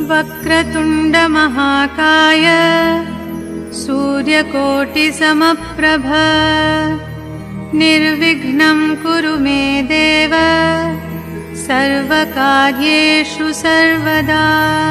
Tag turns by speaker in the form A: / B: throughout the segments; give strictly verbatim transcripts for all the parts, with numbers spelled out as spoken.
A: वक्रतुण्डमहाकाय सूर्यकोटिसमप्रभ निर्विघ्नं कुरु मे देव सर्वकार्येषु सर्वदा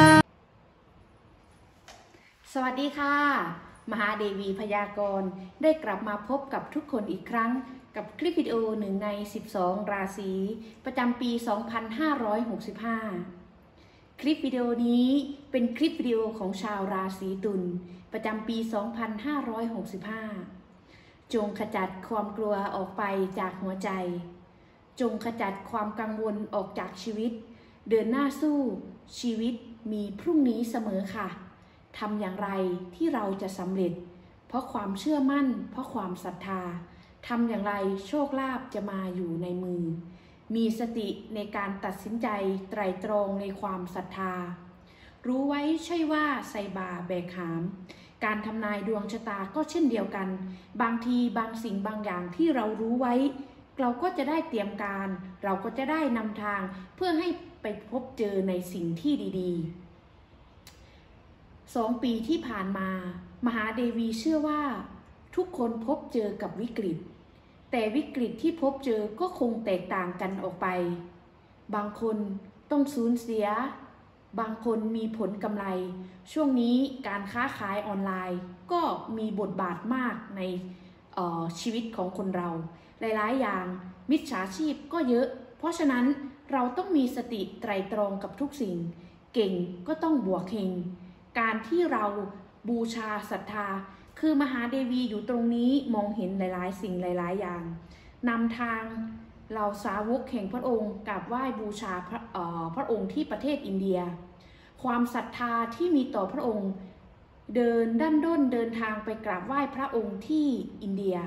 B: สวัสดีค่ะมหาเดวีพยากรณ์ได้กลับมาพบกับทุกคนอีกครั้งกับคลิปวิดีโอหนึ่งในสิบสองราศีประจำปี สองพันห้าร้อยหกสิบห้า คลิปวิดีโอนี้เป็นคลิปวิดีโอของชาวราศีตุลประจำปี สองพันห้าร้อยหกสิบห้า จงขจัดความกลัวออกไปจากหัวใจจงขจัดความกังวลออกจากชีวิตเดินหน้าสู้ชีวิตมีพรุ่งนี้เสมอค่ะทำอย่างไรที่เราจะสำเร็จเพราะความเชื่อมั่นเพราะความศรัทธาทำอย่างไรโชคลาภจะมาอยู่ในมือมีสติในการตัดสินใจไตร่ตรองในความศรัทธารู้ไว้ใช่ว่าใส่บาแบกหามการทำนายดวงชะตาก็เช่นเดียวกันบางทีบางสิ่งบางอย่างที่เรารู้ไว้เราก็จะได้เตรียมการเราก็จะได้นำทางเพื่อให้ไปพบเจอในสิ่งที่ดีๆสองปีที่ผ่านมามหาเดวีเชื่อว่าทุกคนพบเจอกับวิกฤตแต่วิกฤตที่พบเจอก็คงแตกต่างกันออกไปบางคนต้องสูญเสียบางคนมีผลกำไรช่วงนี้การค้าขายออนไลน์ก็มีบทบาทมากในชีวิตของคนเราหลายๆอย่างมิจฉาชีพก็เยอะเพราะฉะนั้นเราต้องมีสติไตร่ตรองกับทุกสิ่งเก่งก็ต้องบวกเฮงการที่เราบูชาศรัทธาคือมหาเดวีอยู่ตรงนี้มองเห็นหลายๆสิ่งหลายๆอย่างนำทางเราสาวกแห่งพระองค์กราบไหว้บูชาพระ, พระองค์ที่ประเทศอินเดียความศรัทธาที่มีต่อพระองค์เดินดั้นด้นเดินทางไปกราบไหว้พระองค์ที่อินเดีย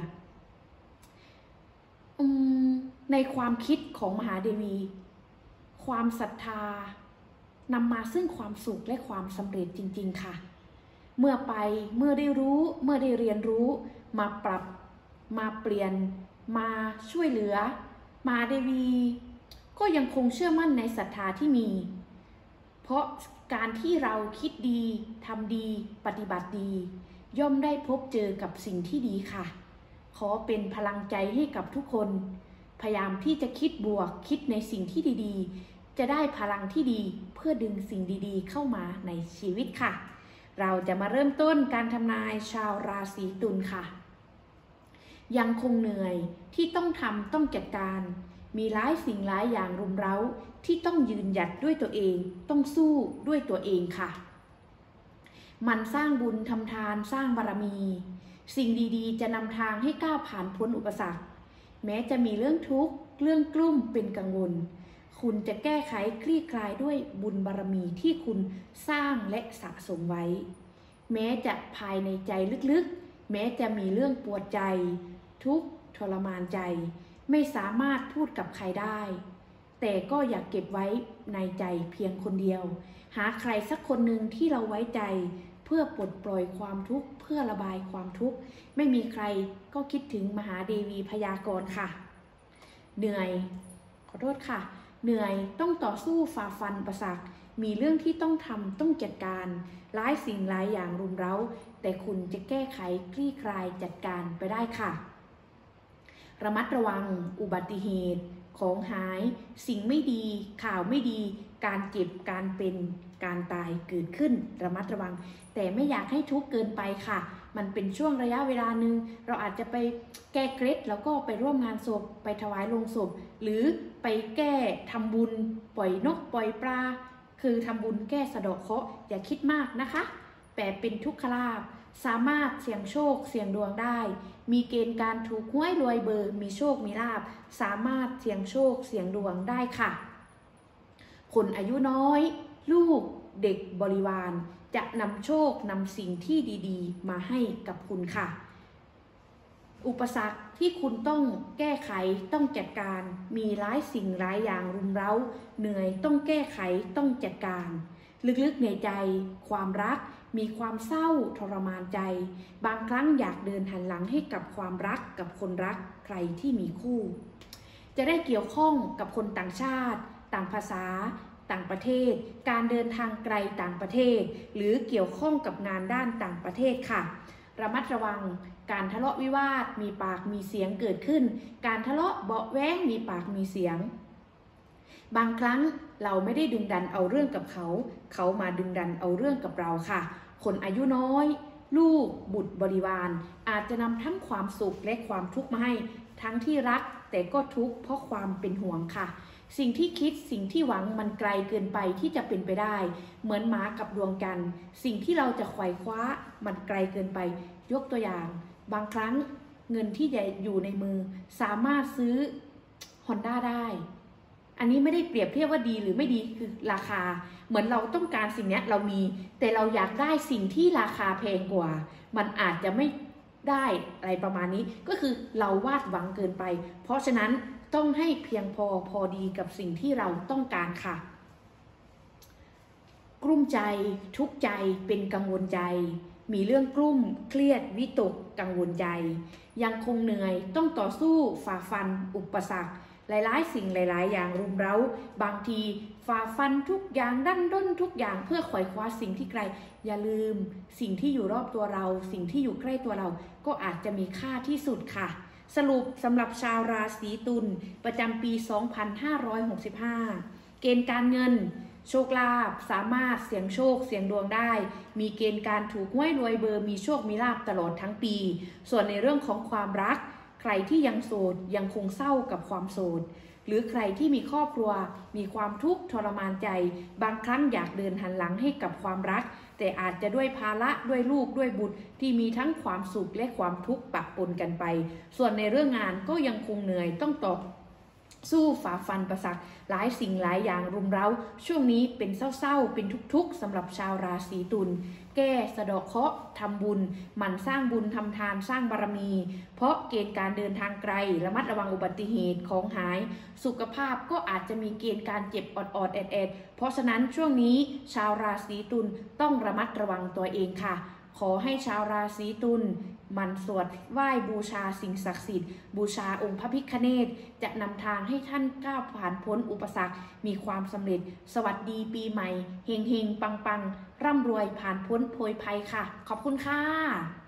B: ในความคิดของมหาเดวีความศรัทธานำมาซึ่งความสุขและความสำเร็จจริงๆค่ะเมื่อไปเมื่อได้รู้เมื่อได้เรียนรู้มาปรับมาเปลี่ยนมาช่วยเหลือมหาเดวีก็ยังคงเชื่อมั่นในศรัทธาที่มีเพราะการที่เราคิดดีทำดีปฏิบัติดีย่อมได้พบเจอกับสิ่งที่ดีค่ะขอเป็นพลังใจให้กับทุกคนพยายามที่จะคิดบวกคิดในสิ่งที่ดีๆจะได้พลังที่ดีเพื่อดึงสิ่งดีๆเข้ามาในชีวิตค่ะเราจะมาเริ่มต้นการทำนายชาวราศีตุลค่ะยังคงเหนื่อยที่ต้องทำต้องจัดการมีหลายสิ่งหลายอย่างรุมเร้าที่ต้องยืนหยัดด้วยตัวเองต้องสู้ด้วยตัวเองค่ะมันสร้างบุญทำทานสร้างบารมีสิ่งดีๆจะนำทางให้ก้าวผ่านพ้นอุปสรรคแม้จะมีเรื่องทุกข์เรื่องกลุ้มเป็นกังวลคุณจะแก้ไขคลี่คลายด้วยบุญบารมีที่คุณสร้างและสะสมไว้แม้จะภายในใจลึกๆแม้จะมีเรื่องปวดใจทุกข์ทรมานใจไม่สามารถพูดกับใครได้แต่ก็อยากเก็บไว้ในใจเพียงคนเดียวหาใครสักคนหนึ่งที่เราไว้ใจเพื่อปลดปล่อยความทุกข์เพื่อระบายความทุกข์ไม่มีใครก็คิดถึงมหาเดวีพยากรณ์ค่ะเหนื่อยขอโทษค่ะเหนื่อยต้องต่อสู้ฝ่าฟันอุปสรรคมีเรื่องที่ต้องทำต้องจัดการหลายสิ่งหลายอย่างรุมเร้าแต่คุณจะแก้ไขคลี่คลายจัดการไปได้ค่ะระมัดระวังอุบัติเหตุของหายสิ่งไม่ดีข่าวไม่ดีการเจ็บการเป็นการตายเกิดขึ้นระมัดระวังแต่ไม่อยากให้ทุกข์เกินไปค่ะมันเป็นช่วงระยะเวลาหนึ่งเราอาจจะไปแก้เคล็ดแล้วก็ไปร่วมงานศพไปถวายโลงศพหรือไปแก้ทำบุญปล่อยนกปล่อยปลาคือทำบุญแก้สะเดาะเคราะห์อย่าคิดมากนะคะแต่เป็นทุกขลาภสามารถเสี่ยงโชคเสี่ยงดวงได้มีเกณฑ์การถูกหวยรวยเบอร์มีโชคมีลาภสามารถเสี่ยงโชคเสี่ยงดวงได้ค่ะคนอายุน้อยลูกเด็กบริวารจะนำโชคนำสิ่งที่ดีๆมาให้กับคุณค่ะอุปสรรคที่คุณต้องแก้ไขต้องจัดการมีหลายสิ่งหลายอย่างรุมเร้าเหนื่อยต้องแก้ไขต้องจัดการลึกๆในใจความรักมีความเศร้าทรมานใจบางครั้งอยากเดินหันหลังให้กับความรักกับคนรักใครที่มีคู่จะได้เกี่ยวข้องกับคนต่างชาติต่างภาษาต่างประเทศการเดินทางไกลต่างประเทศหรือเกี่ยวข้องกับงานด้านต่างประเทศค่ะระมัดระวังการทะเลาะวิวาทมีปากมีเสียงเกิดขึ้นการทะเลาะเบาะแว้งมีปากมีเสียงบางครั้งเราไม่ได้ดึงดันเอาเรื่องกับเขาเขามาดึงดันเอาเรื่องกับเราค่ะคนอายุน้อยลูกบุตรบริวารอาจจะนำทั้งความสุขและความทุกข์มาให้ทั้งที่รักแต่ก็ทุกข์เพราะความเป็นห่วงค่ะสิ่งที่คิดสิ่งที่หวังมันไกลเกินไปที่จะเป็นไปได้เหมือนหมากับดวงจันทร์สิ่งที่เราจะไขว่คว้ามันไกลเกินไปยกตัวอย่างบางครั้งเงินที่อยู่ในมือสามารถซื้อ Honda ได้อันนี้ไม่ได้เปรียบเทียบว่าดีหรือไม่ดีคือราคาเหมือนเราต้องการสิ่งนี้เรามีแต่เราอยากได้สิ่งที่ราคาแพงกว่ามันอาจจะไม่ได้อะไรประมาณนี้ก็คือเราวาดหวังเกินไปเพราะฉะนั้นต้องให้เพียงพอพอดีกับสิ่งที่เราต้องการค่ะกลุ้มใจทุกข์ใจเป็นกังวลใจมีเรื่องกลุ้มเครียดวิตกกังวลใจยังคงเหนื่อยต้องต่อสู้ฝ่าฟันอุปสรรคหลายๆสิ่งหลายๆอย่างรุมเร้าบางทีฝ่าฟันทุกอย่างดั้นด้นทุกอย่างเพื่อไขว่คว้าสิ่งที่ไกลอย่าลืมสิ่งที่อยู่รอบตัวเราสิ่งที่อยู่ใกล้ตัวเราก็อาจจะมีค่าที่สุดค่ะสรุปสำหรับชาวราศีตุลประจำปีสองพันห้าร้อยหกสิบห้าเกณฑ์การเงินโชคลาภสามารถเสี่ยงโชคเสี่ยงดวงได้มีเกณฑ์การถูกหวยรวยเบอร์มีโชคมีลาภตลอดทั้งปีส่วนในเรื่องของความรักใครที่ยังโสดยังคงเศร้ากับความโสดหรือใครที่มีครอบครัวมีความทุกข์ทรมานใจบางครั้งอยากเดินหันหลังให้กับความรักแต่อาจจะด้วยภาระด้วยลูกด้วยบุตรที่มีทั้งความสุขและความทุกข์ปะปนกันไปส่วนในเรื่องงานก็ยังคงเหนื่อยต้องต่อสู้ฝ่าฟันประสักหลายสิ่งหลายอย่างรุมเร้าช่วงนี้เป็นเศร้าๆเป็นทุกข์ๆสำหรับชาวราศีตุลแก้สะเดาะเคราะห์ทำบุญหมั่นสร้างบุญทำทานสร้างบารมีเพราะเกณฑ์การเดินทางไกลระมัดระวังอุบัติเหตุของหายสุขภาพก็อาจจะมีเกณฑ์การเจ็บออดๆแอดๆเพราะฉะนั้นช่วงนี้ชาวราศีตุลต้องระมัดระวังตัวเองค่ะขอให้ชาวราศีตุลมันสวดไหว้บูชาสิ่งศักดิ์สิทธิ์บูชาองค์พระพิฆเนศจะนำทางให้ท่านก้าวผ่านพ้นอุปสรรคมีความสำเร็จสวัสดีปีใหม่เฮงเฮงปังปังร่ำรวยผ่านพ้นโพยภัยค่ะขอบคุณค่ะ